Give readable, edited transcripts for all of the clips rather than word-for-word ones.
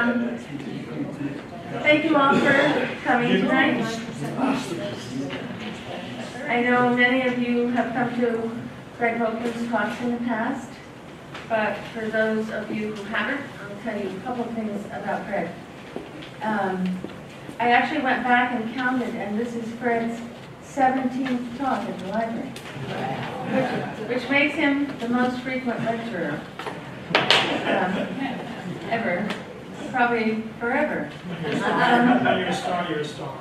Thank you all for coming tonight. I know many of you have come to Fred Volkmann's talks in the past, but for those of you who haven't, I'll tell you a couple things about Fred. I actually went back and counted, and this is Fred's 17th talk at the library, which makes him the most frequent lecturer ever, probably forever. You're a star.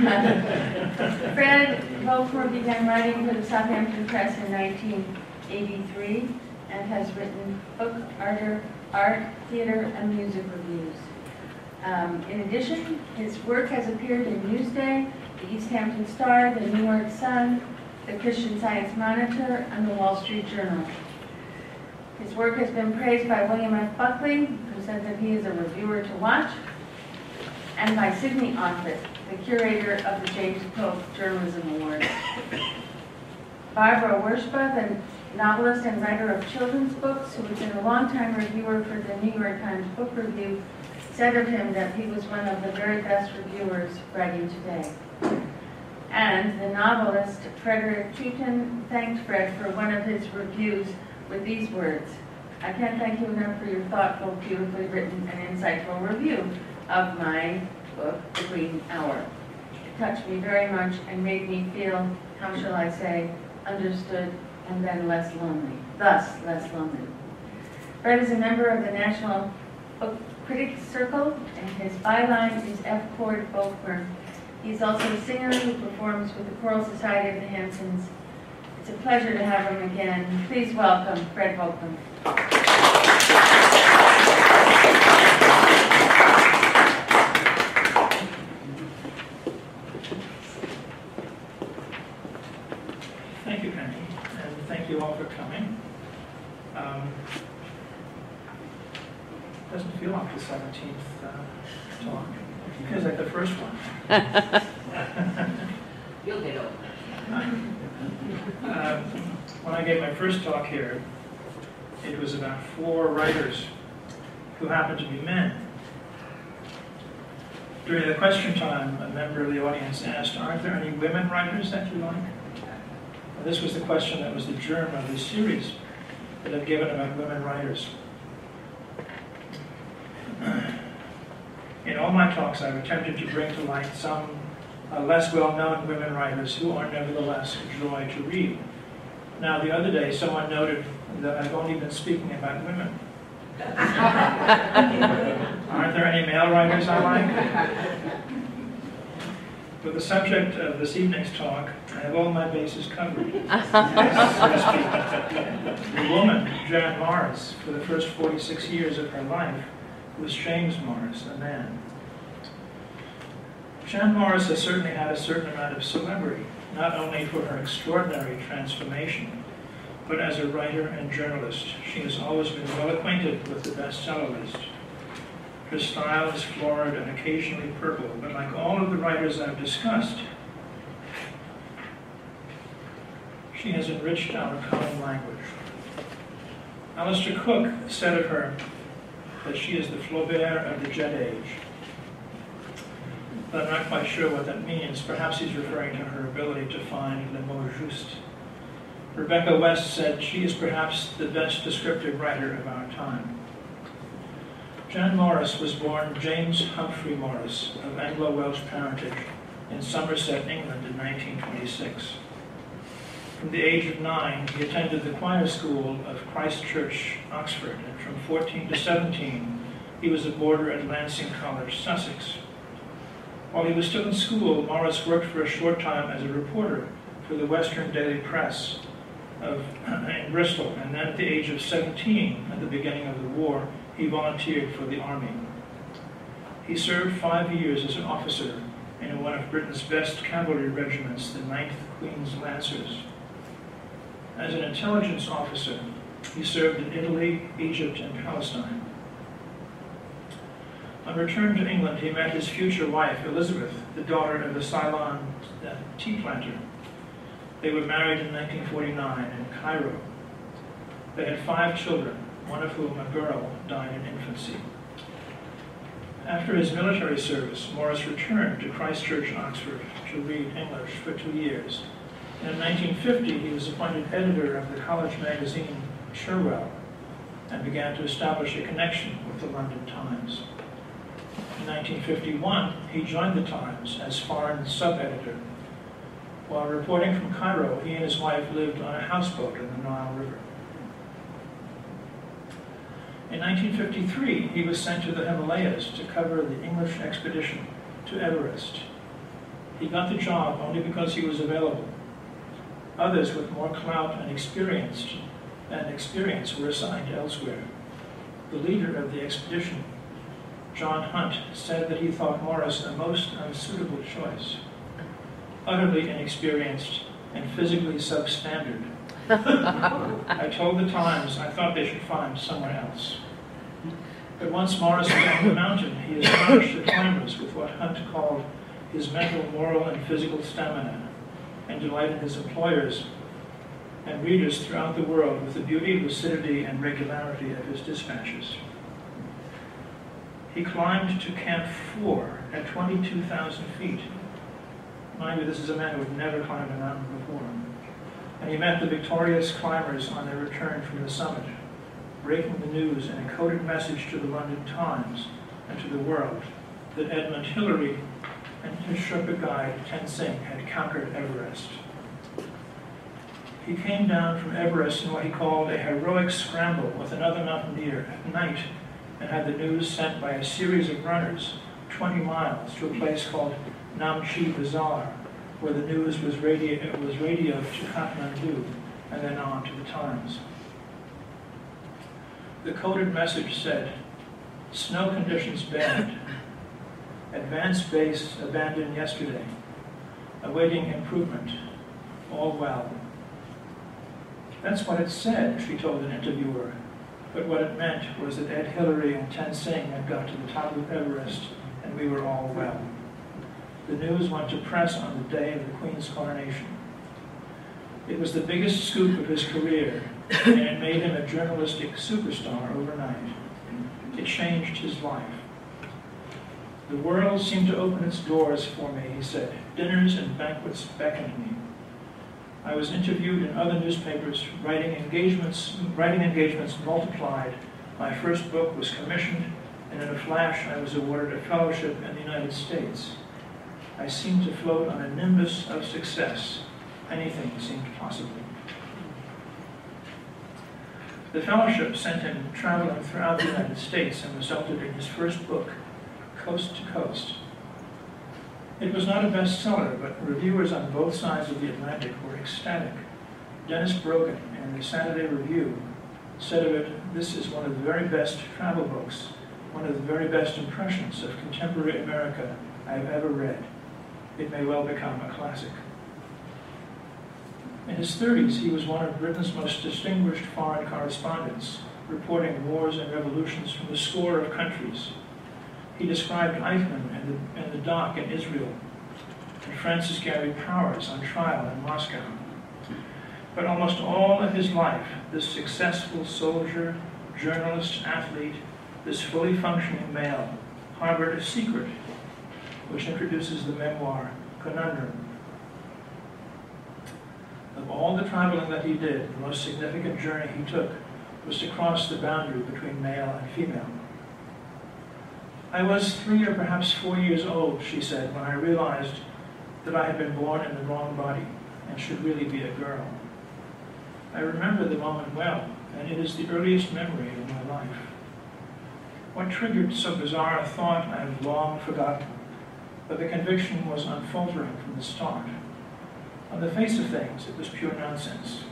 Fred Volkmann began writing for the Southampton Press in 1983 and has written book, art, theater, and music reviews. In addition, his work has appeared in Newsday, the East Hampton Star, the New York Sun, the Christian Science Monitor, and the Wall Street Journal. His work has been praised by William F. Buckley, who said that he is a reviewer to watch, and by Sidney Offutt, the curator of the James Polk Journalism Award. Barbara Werschba, the novelist and writer of children's books, who has been a longtime reviewer for the New York Times Book Review, said of him that he was one of the very best reviewers writing today. And the novelist Frederick Chewton thanked Fred for one of his reviews with these words: "I can't thank you enough for your thoughtful, beautifully written, and insightful review of my book, The Green Hour. It touched me very much and made me feel, how shall I say, understood and then less lonely, thus less lonely." Fred is a member of the National Book Critics Circle, and his byline is F. Cord Volkmer. He's also a singer who performs with the Choral Society of the Hamptons. It's a pleasure to have him again. Please welcome Fred Volkmann. Thank you, Penny, and thank you all for coming. Doesn't feel like the 17th talk. It feels like the first one. You'll get over. When I gave my first talk here, it was about 4 writers who happened to be men. During the question time, a member of the audience asked, "Aren't there any women writers that you like?" And this was the question that was the germ of this series that I've given about women writers. In all my talks, I've attempted to bring to light some less well-known women writers who are nevertheless a joy to read. Now, the other day, someone noted that I've only been speaking about women. Aren't there any male writers I like? For the subject of this evening's talk, I have all my bases covered, so to speak. The woman, Jan Morris, for the first 46 years of her life, was James Morris, a man. Jan Morris has certainly had a certain amount of celebrity, not only for her extraordinary transformation, but as a writer and journalist. She has always been well acquainted with the bestseller list. Her style is florid and occasionally purple, but like all of the writers I've discussed, she has enriched our common language. Alistair Cooke said of her that she is the Flaubert of the Jet Age. But I'm not quite sure what that means. Perhaps he's referring to her ability to find le mot juste. Rebecca West said she is perhaps the best descriptive writer of our time. Jan Morris was born James Humphrey Morris of Anglo-Welsh parentage in Somerset, England in 1926. From the age of 9, he attended the choir school of Christ Church, Oxford, and from 14 to 17, he was a boarder at Lancing College, Sussex. While he was still in school, Morris worked for a short time as a reporter for the Western Daily Press in Bristol, and then at the age of 17, at the beginning of the war, he volunteered for the army. He served 5 years as an officer in one of Britain's best cavalry regiments, the 9th Queen's Lancers. As an intelligence officer, he served in Italy, Egypt, and Palestine. On return to England, he met his future wife, Elizabeth, the daughter of a Ceylon tea planter. They were married in 1949 in Cairo. They had 5 children, one of whom, a girl, died in infancy. After his military service, Morris returned to Christ Church, Oxford, to read English for 2 years. And in 1950, he was appointed editor of the college magazine Cherwell and began to establish a connection with the London Times. In 1951, he joined the Times as foreign sub-editor. While reporting from Cairo, he and his wife lived on a houseboat in the Nile River. In 1953, he was sent to the Himalayas to cover the English expedition to Everest. He got the job only because he was available. Others with more clout and experience were assigned elsewhere. The leader of the expedition, John Hunt, said that he thought Morris a most unsuitable choice, utterly inexperienced and physically substandard. I told the Times I thought they should find someone else. But once Morris was on the mountain, he astonished the climbers with what Hunt called his mental, moral, and physical stamina, and delighted his employers and readers throughout the world with the beauty, lucidity, and regularity of his dispatches. He climbed to Camp 4 at 22,000 feet. Mind you, this is a man who had never climbed a mountain before. And he met the victorious climbers on their return from the summit, breaking the news in a coded message to the London Times and to the world that Edmund Hillary and his Sherpa guide, Tenzing, had conquered Everest. He came down from Everest in what he called a heroic scramble with another mountaineer at night and had the news sent by a series of runners 20 miles to a place called Namche Bazaar, where the news was radioed to Kathmandu and then on to the Times. The coded message said, "Snow conditions bad. Advanced base abandoned yesterday. Awaiting improvement. All well." That's what it said, she told an interviewer. But what it meant was that Ed Hillary and Tenzing had got to the top of Everest and we were all well. The news went to press on the day of the Queen's coronation. It was the biggest scoop of his career, and it made him a journalistic superstar overnight. It changed his life. "The world seemed to open its doors for me," he said. "Dinners and banquets beckoned me. I was interviewed in other newspapers, writing engagements multiplied. My first book was commissioned, and in a flash I was awarded a fellowship in the United States. I seemed to float on a nimbus of success. Anything seemed possible." The fellowship sent him traveling throughout the United States and resulted in his first book, Coast to Coast. It was not a bestseller, but reviewers on both sides of the Atlantic were ecstatic. Dennis Brogan in the Saturday Review said of it, "This is one of the very best travel books, one of the very best impressions of contemporary America I have ever read. It may well become a classic." In his 30s, he was one of Britain's most distinguished foreign correspondents, reporting wars and revolutions from a score of countries. He described Eichmann and the dock in Israel, and Francis Gary Powers on trial in Moscow. But almost all of his life, this successful soldier, journalist, athlete, this fully functioning male, harbored a secret, which introduces the memoir, Conundrum. Of all the traveling that he did, the most significant journey he took was to cross the boundary between male and female. "I was 3 or perhaps 4 years old," she said, "when I realized that I had been born in the wrong body and should really be a girl. I remember the moment well, and it is the earliest memory of my life. What triggered so bizarre a thought I have long forgotten, but the conviction was unfaltering from the start. On the face of things, it was pure nonsense.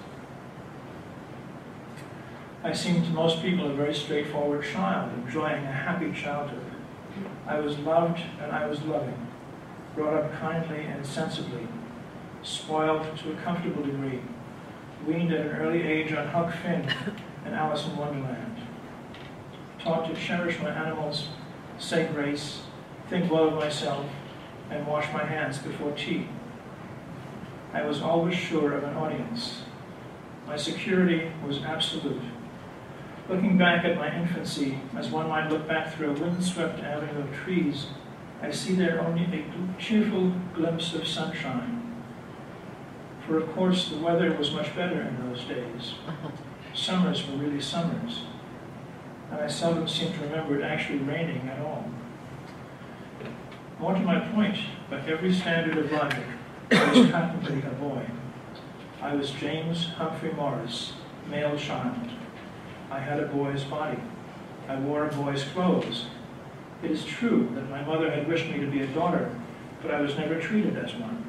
I seemed to most people a very straightforward child, enjoying a happy childhood. I was loved and I was loving, brought up kindly and sensibly, spoiled to a comfortable degree, weaned at an early age on Huck Finn and Alice in Wonderland, taught to cherish my animals, say grace, think well of myself, and wash my hands before tea. I was always sure of an audience. My security was absolute. Looking back at my infancy, as one might look back through a windswept avenue of trees, I see there only a cheerful glimpse of sunshine. For of course, the weather was much better in those days. Summers were really summers, and I seldom seem to remember it actually raining at all. More to my point, by every standard of logic, I was patently a boy. I was James Humphrey Morris, male child. I had a boy's body. I wore a boy's clothes. It is true that my mother had wished me to be a daughter, but I was never treated as one.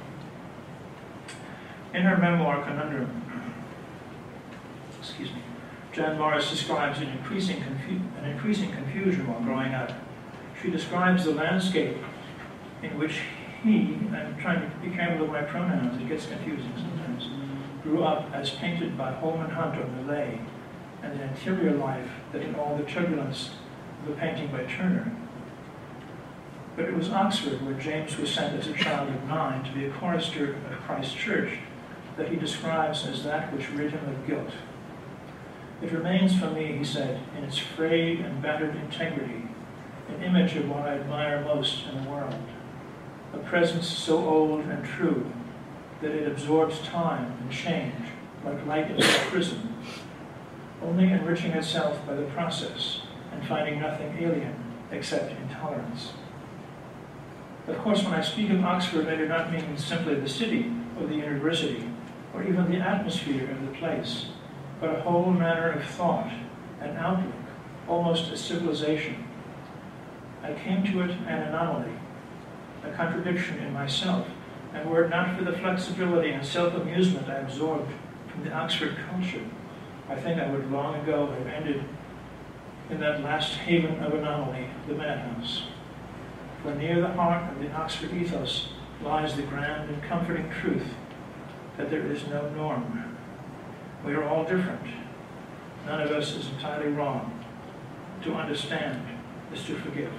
In her memoir, Conundrum, Jan Morris describes an increasing confusion while growing up. She describes the landscape in which he, I'm trying to be careful with my pronouns, it gets confusing sometimes, grew up as painted by Holman Hunt or Millais, and the interior life that in all the turbulence of a painting by Turner. But it was Oxford, where James was sent as a child of 9 to be a chorister of Christ Church, that he describes as that which rid him of guilt. It remains for me, he said, in its frayed and battered integrity, an image of what I admire most in the world, a presence so old and true that it absorbs time and change like light into a prism, only enriching itself by the process and finding nothing alien except intolerance. Of course, when I speak of Oxford, I do not mean simply the city or the university, or even the atmosphere of the place, but a whole manner of thought, an outlook, almost a civilization. I came to it an anomaly, a contradiction in myself, and were it not for the flexibility and self-amusement I absorbed from the Oxford culture, I think I would long ago have ended in that last haven of anomaly, the madhouse. For near the heart of the Oxford ethos lies the grand and comforting truth that there is no norm. We are all different. None of us is entirely wrong. To understand is to forgive.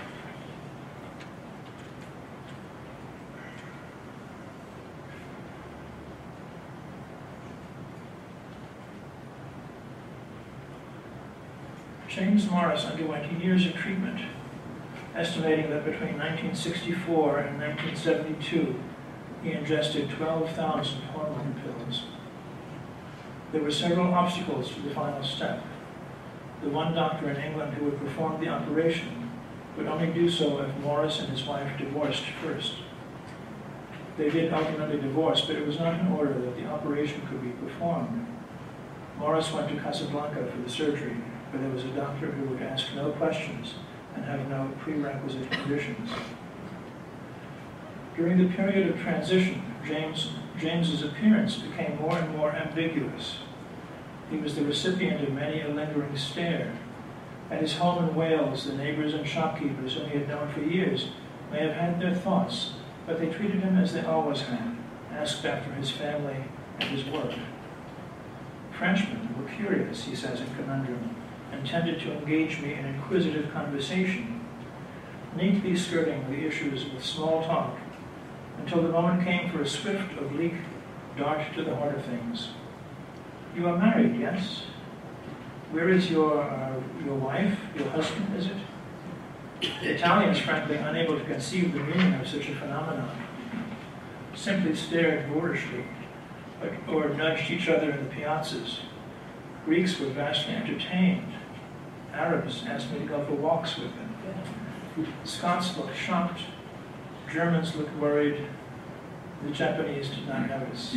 James Morris underwent years of treatment, estimating that between 1964 and 1972, he ingested 12,000 hormone pills. There were several obstacles to the final step. The one doctor in England who would perform the operation would only do so if Morris and his wife divorced first. They did ultimately divorce, but it was not in order that the operation could be performed. Morris went to Casablanca for the surgery, where there was a doctor who would ask no questions and have no prerequisite conditions. During the period of transition, James's appearance became more and more ambiguous. He was the recipient of many a lingering stare. At his home in Wales, the neighbors and shopkeepers whom he had known for years may have had their thoughts, but they treated him as they always had, asked after his family and his work. Frenchmen were curious, he says in Conundrum, and tended to engage me in inquisitive conversation, neatly skirting the issues with small talk, until the moment came for a swift, oblique dart to the heart of things. You are married, yes? Where is your wife, your husband, is it? The Italians, frankly, unable to conceive the meaning of such a phenomenon, simply stared boorishly, or nudged each other in the piazzas. Greeks were vastly entertained. Arabs asked me to go for walks with them. Scots looked shocked. Germans looked worried. The Japanese did not notice.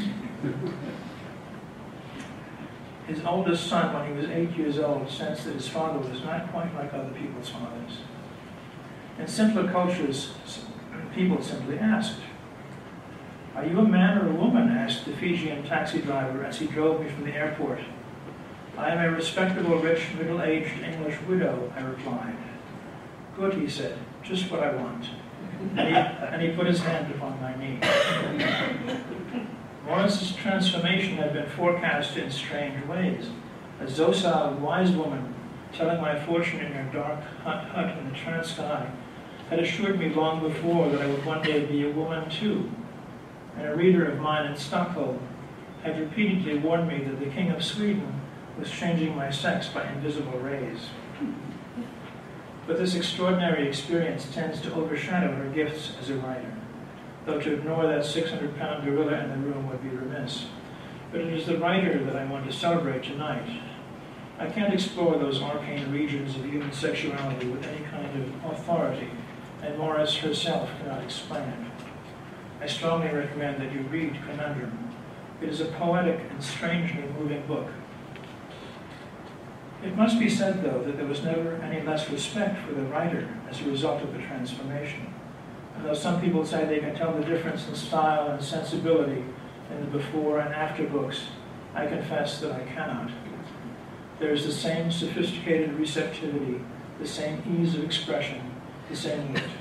His oldest son, when he was 8 years old, sensed that his father was not quite like other people's fathers. In simpler cultures, people simply asked. "Are you a man or a woman?" asked the Fijian taxi driver as he drove me from the airport. "I am a respectable, rich, middle-aged English widow," I replied. "Good," he said, "just what I want." And he put his hand upon my knee. Morris's transformation had been forecast in strange ways. A docile, wise woman, telling my fortune in her dark hut in the Transkei, had assured me long before that I would one day be a woman too. And a reader of mine in Stockholm had repeatedly warned me that the King of Sweden was changing my sex by invisible rays. But this extraordinary experience tends to overshadow her gifts as a writer, though to ignore that 600-pound gorilla in the room would be remiss. But it is the writer that I want to celebrate tonight. I can't explore those arcane regions of human sexuality with any kind of authority, and Morris herself cannot explain it. I strongly recommend that you read Conundrum. It is a poetic and strangely moving book. It must be said, though, that there was never any less respect for the writer as a result of the transformation. And though some people say they can tell the difference in style and sensibility in the before and after books, I confess that I cannot. There is the same sophisticated receptivity, the same ease of expression, the same wit.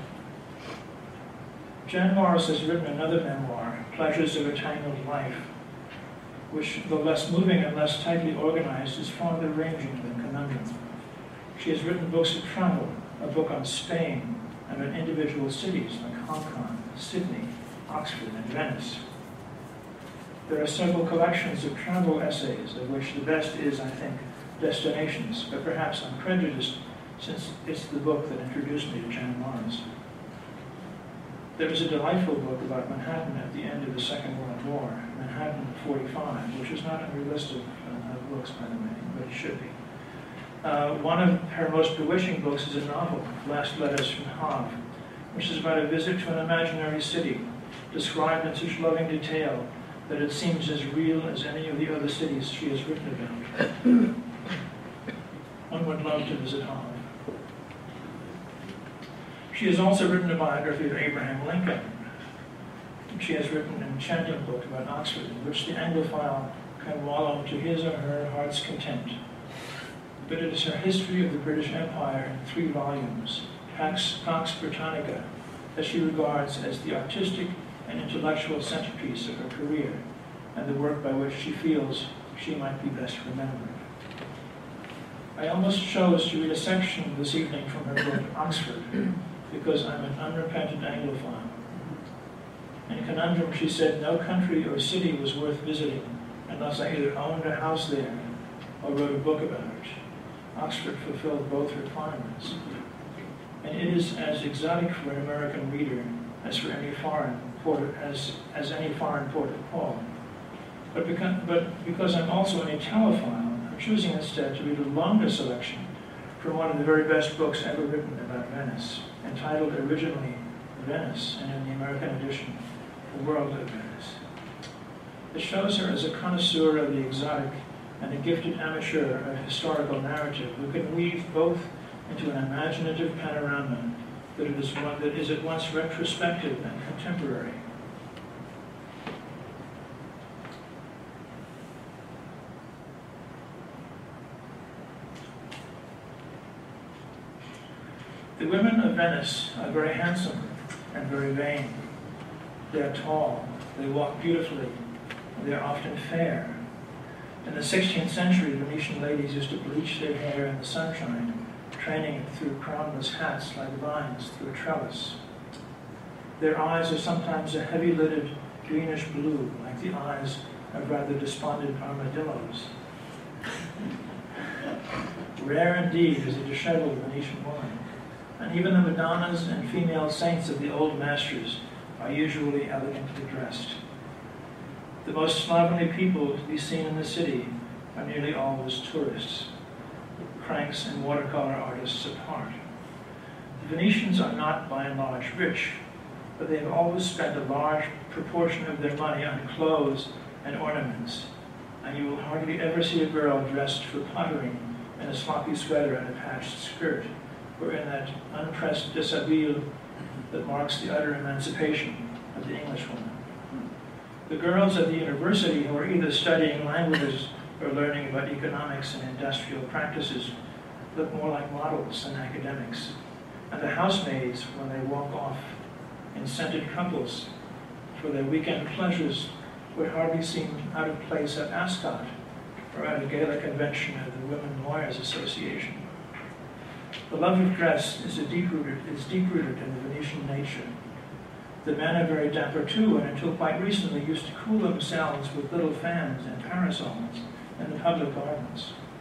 Jan Morris has written another memoir, Pleasures of a Tangled Life, which, though less moving and less tightly organized, is farther ranging than Conundrum. She has written books of travel, a book on Spain, and on individual cities like Hong Kong, Sydney, Oxford, and Venice. There are several collections of travel essays, of which the best is, I think, Destinations, but perhaps I'm prejudiced since it's the book that introduced me to Jan Morris. There is a delightful book about Manhattan at the end of the Second World War, Manhattan 45, which is not on your list of books, by the way, but it should be. One of her most bewitching books is a novel, Last Letters from Havre, which is about a visit to an imaginary city, described in such loving detail that it seems as real as any of the other cities she has written about. One would love to visit Havre. She has also written a biography of Abraham Lincoln. She has written an enchanting book about Oxford, in which the Anglophile can wallow to his or her heart's content. But it is her history of the British Empire in 3 volumes, Pax Britannica, that she regards as the artistic and intellectual centerpiece of her career, and the work by which she feels she might be best remembered. I almost chose to read a section this evening from her book, Oxford, because I'm an unrepentant Anglophile. In Conundrum, she said no country or city was worth visiting unless I either owned a house there or wrote a book about it. Oxford fulfilled both requirements. And it is as exotic for an American reader as for any foreign port, as any foreign port of call. But because I'm also an Italophile, I'm choosing instead to read a longer selection from one of the very best books ever written about Venice, entitled originally Venice, and in the American edition, The World of Venice. It shows her as a connoisseur of the exotic and a gifted amateur of historical narrative who can weave both into an imaginative panorama that is at once retrospective and contemporary. The women of Venice are very handsome and very vain. They are tall, they walk beautifully, and they are often fair. In the 16th century, Venetian ladies used to bleach their hair in the sunshine, training it through crownless hats like vines through a trellis. Their eyes are sometimes a heavy-lidded greenish blue, like the eyes of rather despondent armadillos. Rare indeed is a disheveled Venetian woman, and even the Madonnas and female saints of the old masters are usually elegantly dressed. The most slovenly people to be seen in the city are nearly always tourists, cranks and watercolor artists apart. The Venetians are not, by and large, rich, but they have always spent a large proportion of their money on clothes and ornaments, and you will hardly ever see a girl dressed for pottering in a sloppy sweater and a patched skirt, or in that unpressed dishabille that marks the utter emancipation of the Englishwoman. The girls at the university who are either studying languages or learning about economics and industrial practices look more like models than academics. And the housemaids, when they walk off in scented couples for their weekend pleasures, would hardly seem out of place at Ascot or at a gala convention of the Women Lawyers Association. The love of dress is deep-rooted in the Venetian nature. The men are very dapper too, and until quite recently used to cool themselves with little fans and parasols in the public gardens.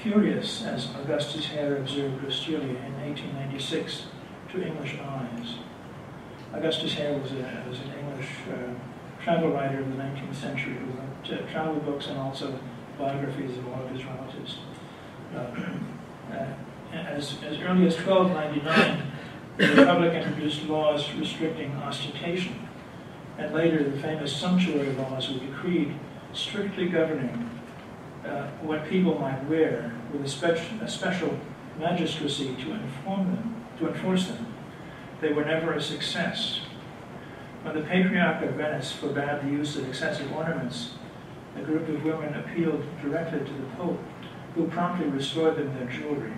curious, as Augustus Hare observed Australia in 1896 to English eyes. Augustus Hare was an English travel writer of the 19th century who wrote travel books and also biographies of all of his relatives. As early as 1299, the Republic introduced laws restricting ostentation, and later the famous sumptuary laws were decreed, strictly governing what people might wear, with a special magistracy to enforce them. They were never a success. When the Patriarch of Venice forbade the use of excessive ornaments, a group of women appealed directly to the Pope, who promptly restored them their jewelry.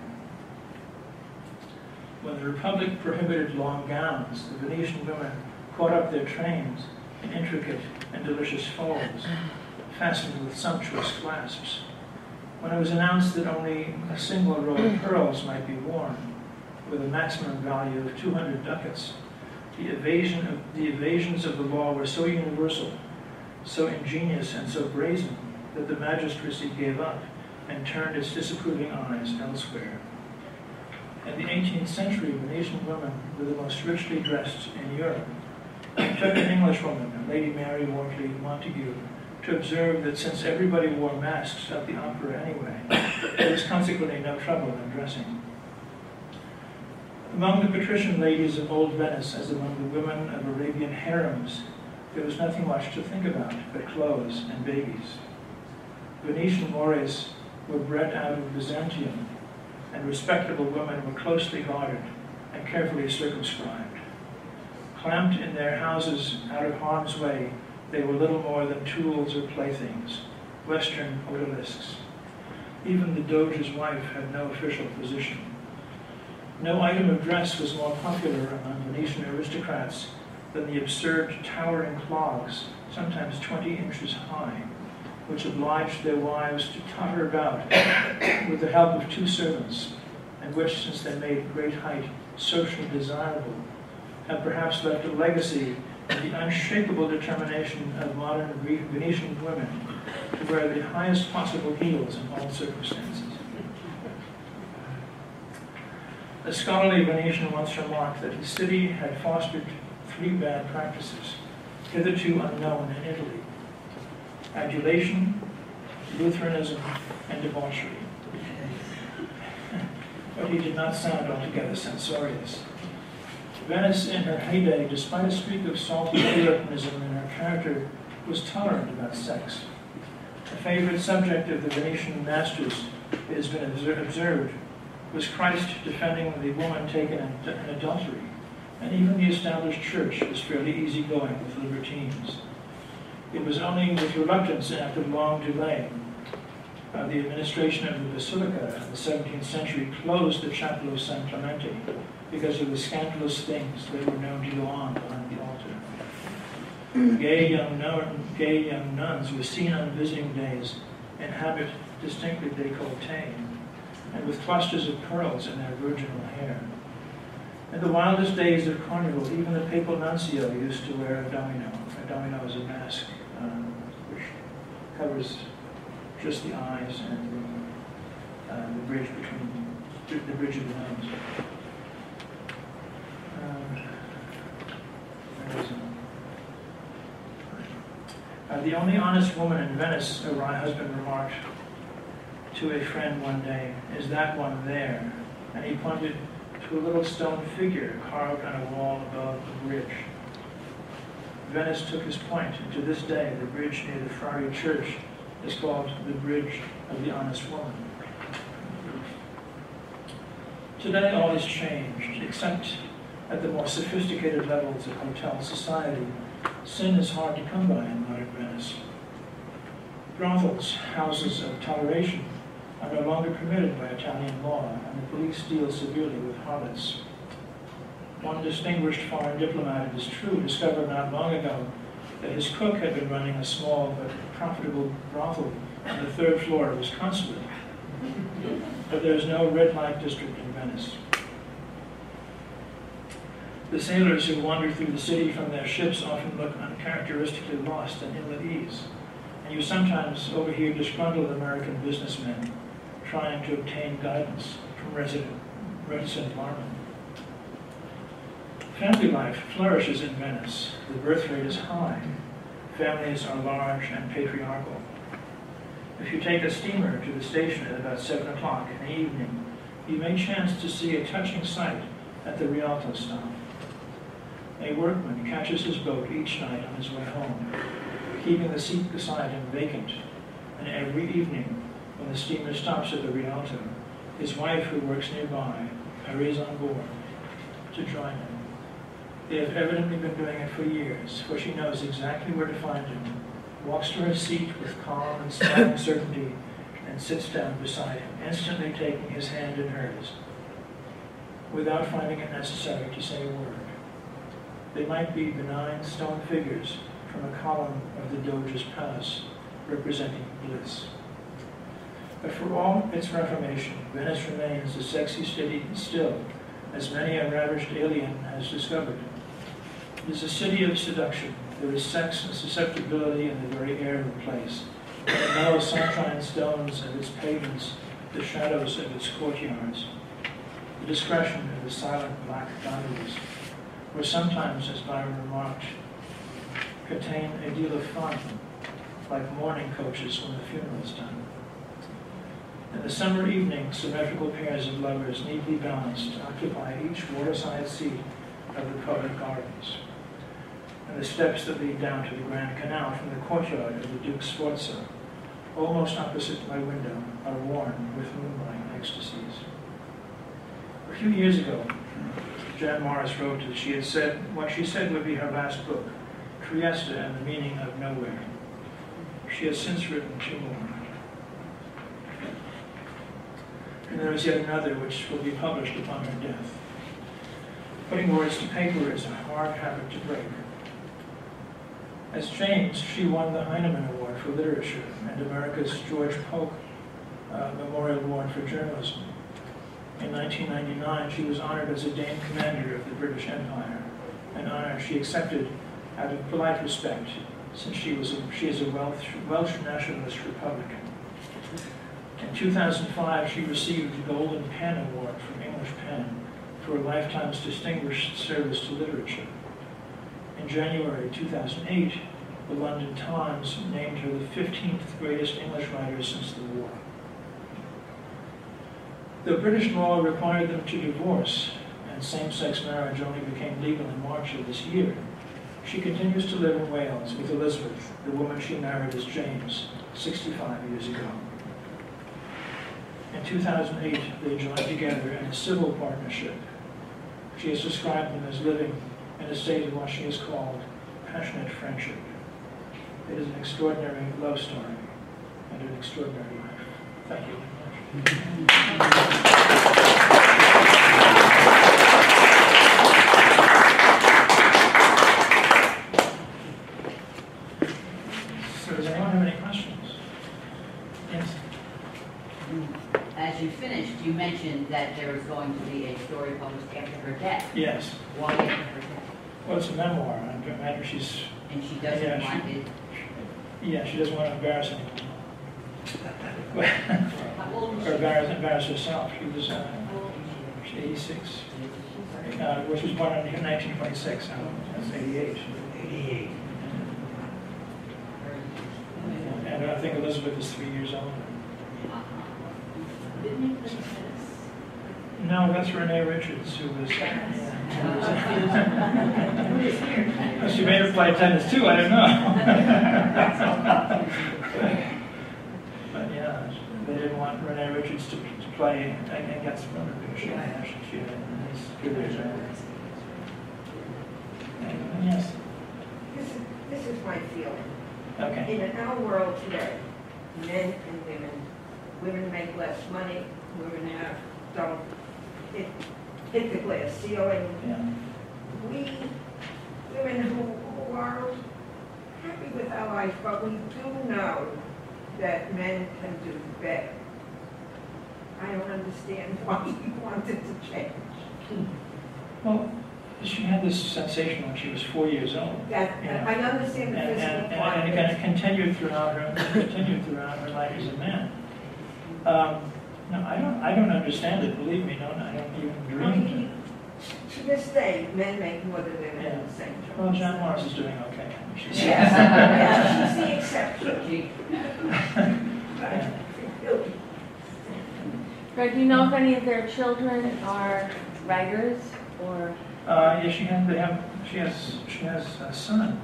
When the Republic prohibited long gowns, the Venetian women caught up their trains in intricate and delicious folds, fastened with sumptuous clasps. When it was announced that only a single row of pearls might be worn, with a maximum value of 200 ducats, the evasions of the law were so universal, so ingenious, and so brazen that the magistracy gave up and turned its disapproving eyes elsewhere. In the 18th century, Venetian women were the most richly dressed in Europe. It took an Englishwoman, Lady Mary Wortley Montagu, to observe that since everybody wore masks at the opera anyway, there was consequently no trouble in dressing. Among the patrician ladies of old Venice, as among the women of Arabian harems, there was nothing much to think about but clothes and babies. Venetian mores were bred out of Byzantium, and respectable women were closely guarded and carefully circumscribed. Clamped in their houses out of harm's way, they were little more than tools or playthings, Western odalisques. Even the Doge's wife had no official position. No item of dress was more popular among Venetian aristocrats than the absurd towering clogs, sometimes 20 inches high, which obliged their wives to totter about with the help of 2 servants, and which, since they made great height socially desirable, have perhaps left a legacy in the unshakable determination of modern Venetian women to wear the highest possible heels in all circumstances. A scholarly Venetian once remarked that his city had fostered 3 bad practices, hitherto unknown in Italy: adulation, Lutheranism, and debauchery. But he did not sound altogether censorious. Venice, in her heyday, despite a streak of salty Puritanism in her character, was tolerant about sex. A favorite subject of the Venetian masters, it has been observed, was Christ defending the woman taken in adultery, and even the established church was fairly easygoing with libertines. It was only with reluctance and after long delay the administration of the Basilica in the 17th century closed the Chapel of San Clemente because of the scandalous things that were known to go on behind the altar. Gay young nuns were seen on visiting days in habit distinctly décolleté, and with clusters of pearls in their virginal hair. In the wildest days of Carnival, even the papal nuncio used to wear a domino. A domino is a mask which covers just the eyes and the bridge between the bridge of the nose. The only honest woman in Venice, a husband remarked to a friend one day, is that one there, and he pointed to a little stone figure carved on a wall above the bridge. Venice took his point, and to this day the bridge near the Frari Church is called the Bridge of the Honest Woman. Today all is changed, except at the more sophisticated levels of hotel society. Sin is hard to come by in modern Venice. Brothels, houses of toleration, are no longer permitted by Italian law, and the police deal severely with harlots. One distinguished foreign diplomat, it is true, discovered not long ago that his cook had been running a small but profitable brothel on the 3rd floor of his consulate. But there is no red light district in Venice. The sailors who wander through the city from their ships often look uncharacteristically lost and ill at ease, and you sometimes overhear disgruntled American businessmen trying to obtain guidance from reticent barmen. Family life flourishes in Venice. The birth rate is high. Families are large and patriarchal. If you take a steamer to the station at about 7 o'clock in the evening, you may chance to see a touching sight at the Rialto stop. A workman catches his boat each night on his way home, keeping the seat beside him vacant, and every evening, when the steamer stops at the Rialto, his wife, who works nearby, hurries on board to join him. They have evidently been doing it for years, for she knows exactly where to find him, walks to her seat with calm and smiling certainty, and sits down beside him, instantly taking his hand in hers, without finding it necessary to say a word. They might be benign stone figures from a column of the Doge's palace, representing bliss. But for all its reformation, Venice remains a sexy city still, as many a ravished alien has discovered. It is a city of seduction. There is sex and susceptibility in the very air of the place. The mellow sunshine stones of its pavements, the shadows of its courtyards, the discretion of the silent black gondolas, or sometimes, as Byron remarked, contain a deal of fun, like mourning coaches when the funeral is done. In the summer evening, symmetrical pairs of lovers, neatly balanced, occupy each waterside seat of the public gardens. And the steps that lead down to the Grand Canal from the courtyard of the Duke's Sforza, almost opposite my window, are worn with moonlight ecstasies. A few years ago, Jan Morris wrote that she had said what she said would be her last book, Trieste and the Meaning of Nowhere. She has since written 2 more. And there is yet another which will be published upon her death. Putting words to paper is a hard habit to break. As James, she won the Heinemann Award for Literature and America's George Polk Memorial Award for Journalism. In 1999, she was honored as a Dame Commander of the British Empire, an honor she accepted out of polite respect, since she is a Welsh nationalist Republican. In 2005, she received the Golden Pen Award from English Pen for a lifetime's distinguished service to literature. In January 2008, the London Times named her the 15th greatest English writer since the war. Though British law required them to divorce, and same-sex marriage only became legal in March of this year, she continues to live in Wales with Elizabeth, the woman she married as James 65 years ago. In 2008, they joined together in a civil partnership. She has described them as living in a state of what she has called passionate friendship. It is an extraordinary love story and an extraordinary life. Thank you very much. So does anyone have any questions? Yes. As you finished, you mentioned that there was going to be a story published after her death. Yes. Why after her death? Well, it's a memoir. I imagine she's... And she doesn't Yeah, want it. Yeah, she doesn't want to embarrass anyone. How old is Or she? embarrass herself. She was How old is she? 86. Which was born in 1926. That's 88. 88. And I think Elizabeth is 3 years older. Didn't he play tennis? No, that's Renee Richards, who was... Who is here? Well, she may have played tennis too, I don't know. But yeah, they didn't want Renee Richards to play against women because she had a good result. Yes. This is my feeling. Okay. In our world today, men and women make less money, women don't hit the glass ceiling. Yeah. We, women who are happy with our life, but we do know that men can do better. I don't understand why you wanted to change. Well, she had this sensation when she was 4 years old. That, Yeah. I understand the physical And again, it continued throughout her life as a man. No, I don't understand it, believe me, I don't even dream to. To this day, men make more than women in the same job. Well, Jan Morris is doing okay. She's, Yes, she's the exception. She- Greg, do you know if any of their children are writers or? yeah, she has a son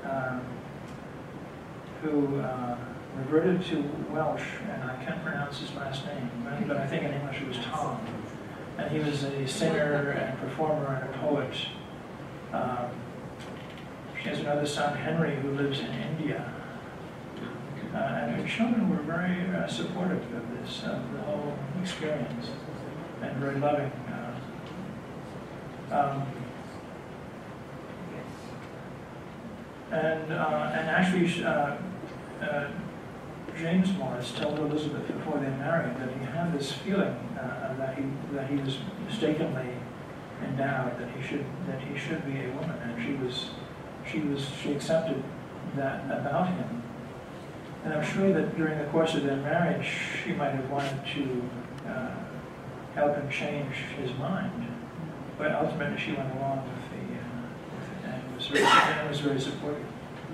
who reverted to Welsh, and I can't pronounce his last name, but I think in English it was Tom. And he was a singer and performer and a poet. She has another son, Henry, who lives in India. And her children were very supportive of this, of the whole experience, and very loving. And actually, James Morris told Elizabeth before they married that he had this feeling that he was mistakenly endowed, that he should be a woman, and she accepted that about him. And I'm sure that during the course of their marriage, she might have wanted to help him change his mind, but ultimately she went along with it and was very supportive.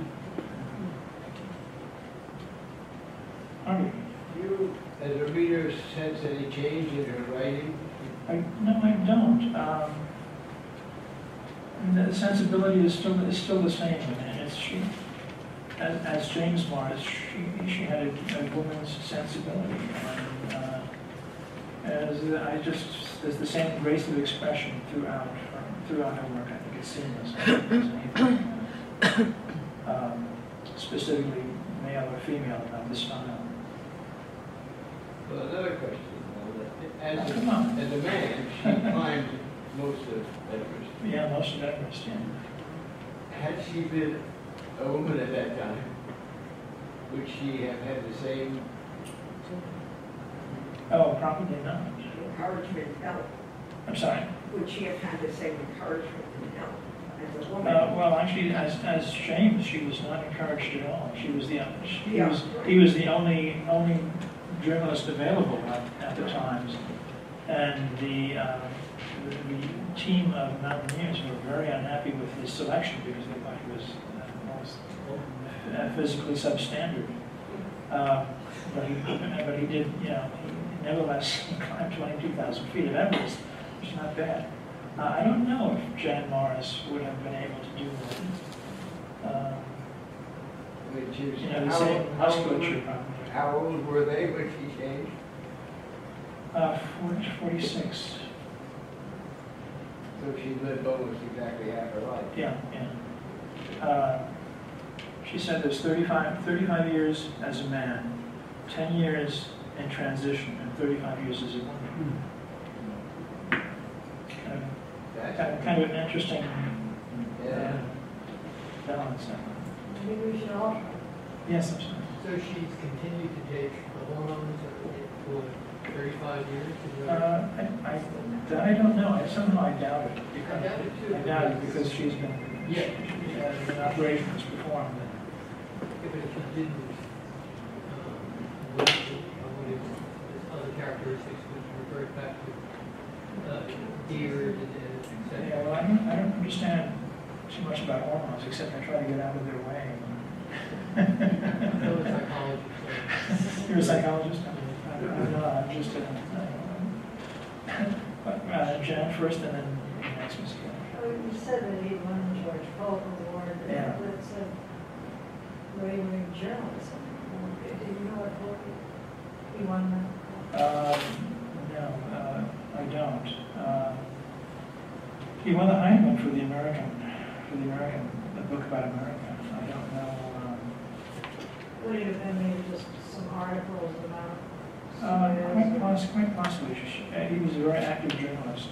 Harvey? Do you, as a reader, sense any change in her writing? No, I don't. The sensibility is still the same, and it's as James Morris, she had a woman's sensibility, and there's the same grace of expression throughout her work. I think it's seamless. Specifically, male or female about the style. Well, another question. As a Come on. man, she climbed most of Everest. Yeah, most of Everest, yeah. Had she been a woman at that time, would she have had the same? Oh, probably not. Encouragement and help. I'm sorry. Would she have had the same encouragement and help as a woman? Well, actually, as James, she was not encouraged at all. He was the only journalist available at the Times, and the team of mountaineers were very unhappy with his selection because they thought he was physically substandard. But he did, he nevertheless climbed 22,000 feet of Everest, which is not bad. I don't know if Jan Morris would have been able to do that. Which is, The same musculature probably. how old were they when she changed? 46. So she lived almost exactly half her life. Yeah. She said there's 35 years as a man, 10 years in transition, and 35 years as a woman. Kind of an interesting balance. Maybe we should all. Yes, I'm sorry. So she's continued to take the hormones for 35 years? I don't know. Somehow I doubt it. I doubt it too. I doubt it because she's been, Yeah. an operation was performed. Yeah, but if she didn't, what if other characteristics would revert back to beard and Yeah, etc.? well, I don't understand too much about hormones, except I try to get out of their way. I'm a psychologist. You're a psychologist? I don't know, I'm just Jan first and then next Ms. Kelly. Oh, you said that he won the George Polk Award. Yeah. That's a raving journalism. Do you know what book he won that? No, I don't. He won the Heinemann for the book about America. I don't know. Would it have been maybe just some articles about? Quite possibly. He was a very active journalist.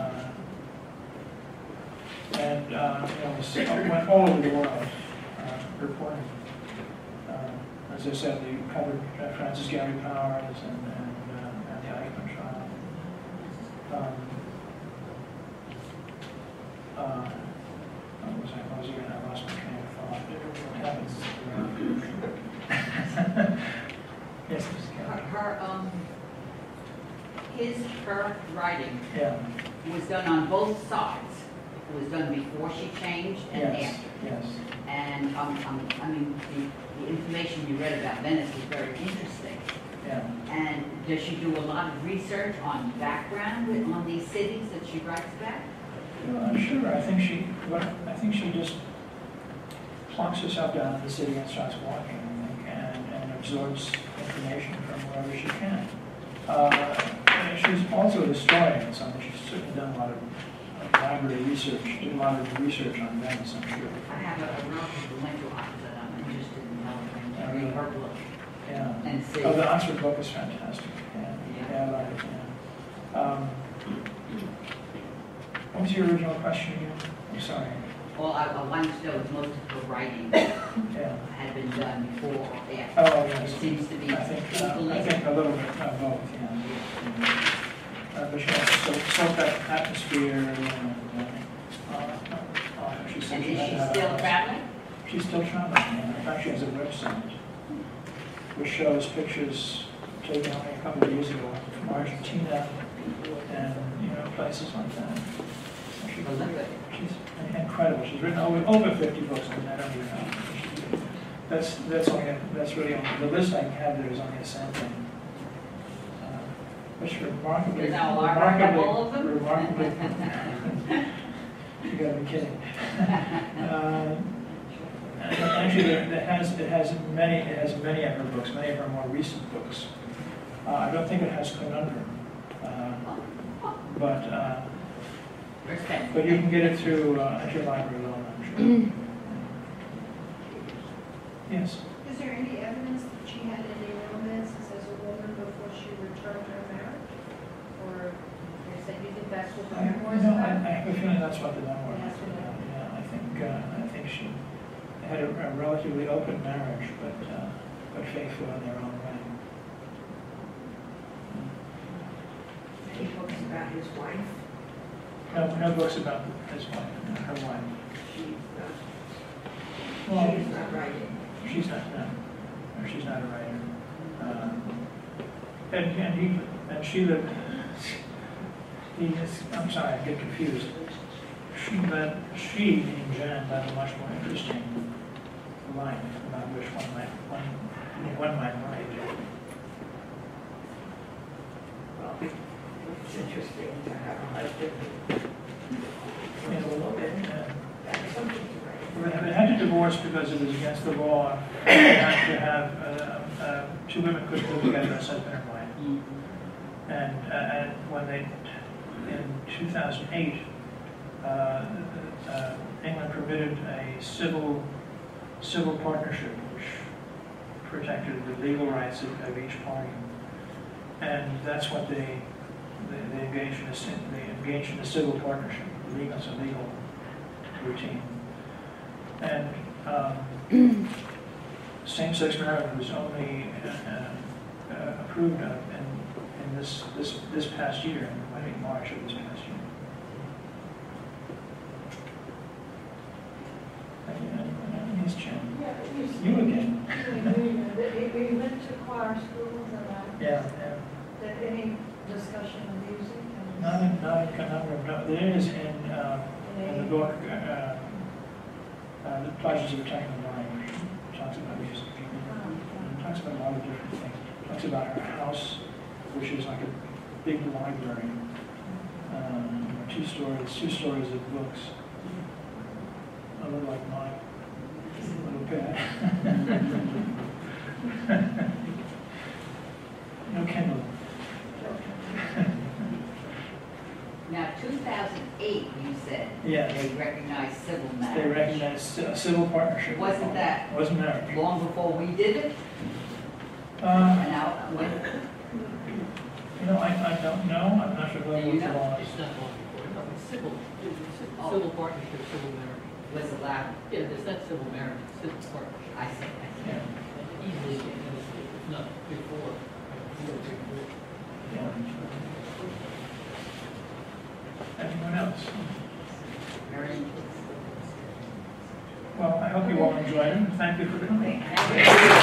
And went all over the world reporting. As I said, he covered Francis Gary Powers and the Eichmann trial. What was I going to? I lost my train of thought. What happens? Her, Yes, Ms. Kelly. her writing Yeah, was done on both sides. It was done before she changed and yes, after. yes. And, I mean, the information you read about Venice is very interesting. Yeah. And does she do a lot of research on background on these cities that she writes about? Well, I'm sure. I think she just plunks herself down in the city and starts walking, I think, and absorbs information from wherever she can. And she's also a historian, so she's certainly done a lot of library research, did a lot of research on Venice, I'm sure. I have a relative who went to Oxford that I'm interested in knowing, and read her book Yeah. and see. Oh, the Oxford book is fantastic. Yeah, Yeah. I like it, yeah. What was your original question again? I'm sorry. Well, I wanted to know if most of her writing Yeah. had been done before or after. Oh, It yes. seems to be I think equally. a little bit of both, yeah. But she has so that atmosphere and she said And she is had she to have still a- traveling? She's still traveling, yeah. In fact, she has a website which shows pictures taken only a couple of years ago from Argentina and, places like that. So she's incredible. She's written over 50 books, I mean, I don't even know. That's really only, the list I have there is only a sampling. Which remarkably, Is that all I have, all of them? remarkably, you gotta be kidding. Actually, it has many of her books, many of her more recent books. I don't think it has Conundrum, but you can get it through at your library loan, I'm sure. Yes. Is there any evidence that she had any romances as a woman before she returned to her marriage? Or is that, you think that's what the memoirs I about? have a feeling that's what the memoir Yeah, is. that's what it is. Yeah, I think she had a relatively open marriage, but faithful in their own way. Any books about his wife? No books about his wife, her wife. She's Well, not writing. she's not, no, she's not a writer. And she lived, I'm sorry, I get confused. She, being Jan, led a much more interesting life about which one might write. Well, it's interesting to have a husband You know, that's something to write. they had to divorce because it was against the law not to have two women couldn't live together as husband and wife. And when they, in 2008, England permitted a civil partnership which protected the legal rights of each party, and that's what they engaged in a civil partnership. It's a legal routine, and same-sex marriage was only approved of in this past year, I think March of this past year. Yes, Jim. Yeah, but You again. We went to choir schools and Yeah. any discussion of music and. Not in Conundrum. No, there is in the book, The Pleasures of a Technical Mind, which talks about music. It talks about a lot of different things. It talks about her house, which is like a big library. Two stories of books. A little like mine. A little bad. No Kindle. Now, 2008, you said, Yes. they recognized civil marriage. They recognized a civil partnership. Wasn't that- Wasn't marriage. Long before we did it? Uh, And now, when, I don't know. I'm not familiar Do you with the know? laws. It's not long before, no, it's civil, Oh. civil partnership, civil marriage. was allowed? Yeah, there's not civil marriage, it's civil partnership. I see, I see. Yeah. Easily, if not before. Yeah. Anyone else? Very interesting. Well, I hope you all enjoyed it. Thank you for coming. Thank you.